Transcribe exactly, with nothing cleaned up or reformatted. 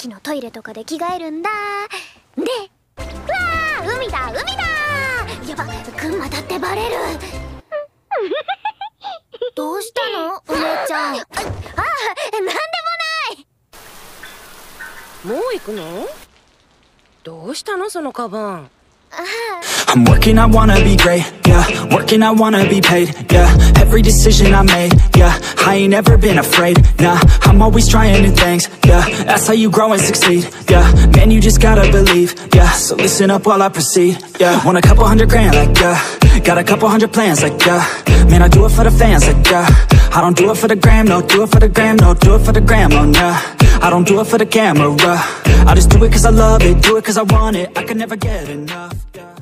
駅のトイレとかで着替えるんだ。で、うわー、海だ海だー。やば、群馬だってバレる。どうしたのお姉ちゃん。ああ、なんでもない。 もう行くの？どうしたのそのカバン。 I'm working, I wanna be great, yeah. Working, I wanna be paid, yeah. Every decision I made, yeah. I ain't ever been afraid, nah. I'm always trying new things, yeah. That's how you grow and succeed, yeah. Man, you just gotta believe, yeah. So listen up while I proceed, yeah. Want a couple hundred grand, like, yeah. Got a couple hundred plans, like, yeah. Man, I do it for the fans, like, yeah. I don't do it for the gram, no. Do it for the gram, no. Do it for the gram, oh, nah. I don't do it for the camera. I just do it cause I love it, do it cause I want it. I can never get enough, yeah.